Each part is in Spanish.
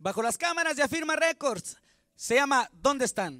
bajo las cámaras de Afirma Records. Se llama ¿Dónde están?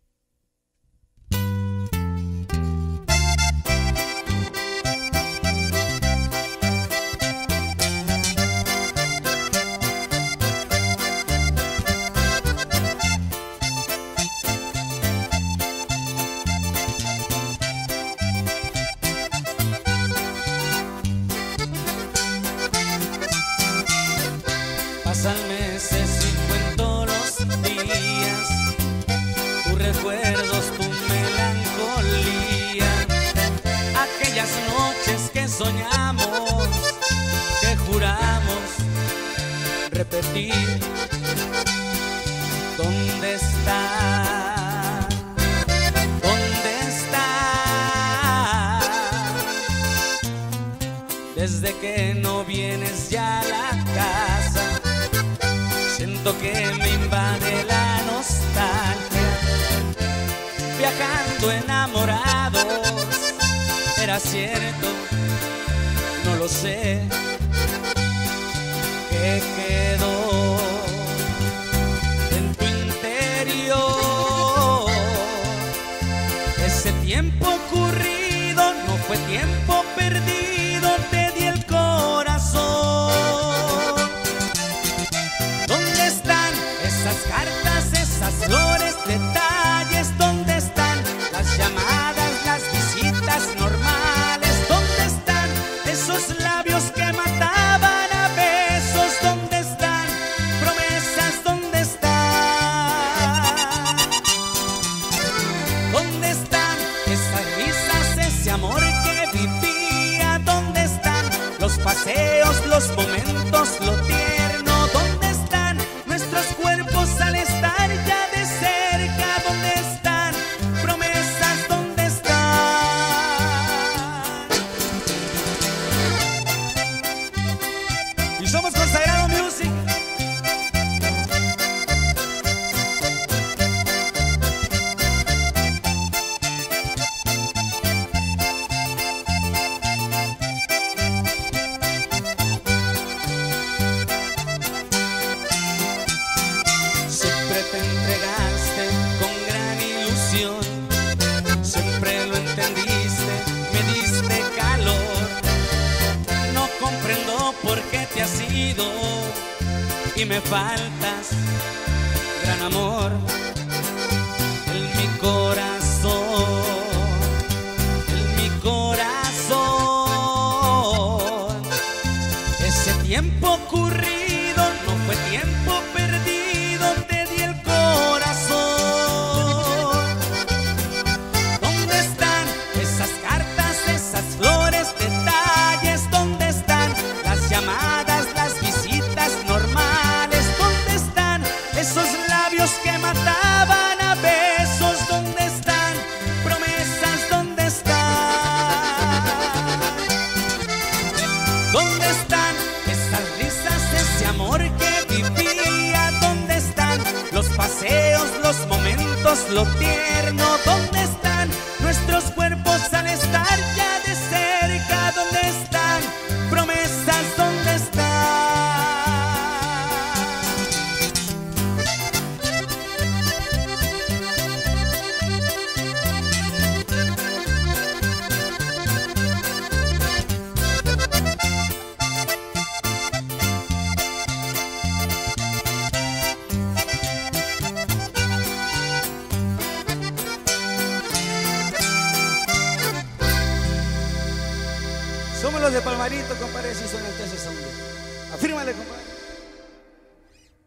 Pasan meses y cuento los días, tus recuerdos, tu melancolía, aquellas noches que soñamos, que juramos repetir. ¿Dónde está? ¿Dónde está? Desde que no vienes ya a la casa, siento que me invade la nostalgia. Viajando enamorados, era cierto, no lo sé. ¿Qué quedó en tu interior? Ese tiempo ocurrido no fue tiempo perdido, te di el corazón. ¿Dónde están esas cartas, esas flores, detalles? ¿Dónde están las llamadas, las visitas normales? ¿Dónde están esos labios que mataban a besos? ¿Dónde están promesas? ¿Dónde están? ¿Dónde están esas risas, ese amor que vivía? ¿Dónde están los paseos, los momentos, lo tierno? ¿Dónde están nuestros cuerpos al estar ya de cerca? ¿Dónde están promesas? ¿Dónde están? Y somos Consagrado Music. Siempre te entregaste con gran ilusión, siempre lo entendiste, me diste calor. No comprendo por qué te has ido y me faltas, gran amor, en mi corazón, en mi corazón. Ese tiempo ocurrido no fue tiempo perdido, te di el corazón. ¿Dónde están esas cartas, esas flores, detalles? ¿Dónde están las llamadas, las visitas normales? ¿Dónde están esos labios que mataban a besos? ¿Dónde están promesas? ¿Dónde están? ¿Dónde están esas risas, ese amor que vivía? ¿Dónde están los paseos, los momentos, lo tierno? ¿Dónde están nuestros cuerpos al estar ya de cerca? ¿Dónde están promesas? ¿Dónde están? Somos los de Palmarito, compadre, si son el TC Sound. Afírmale, compadre.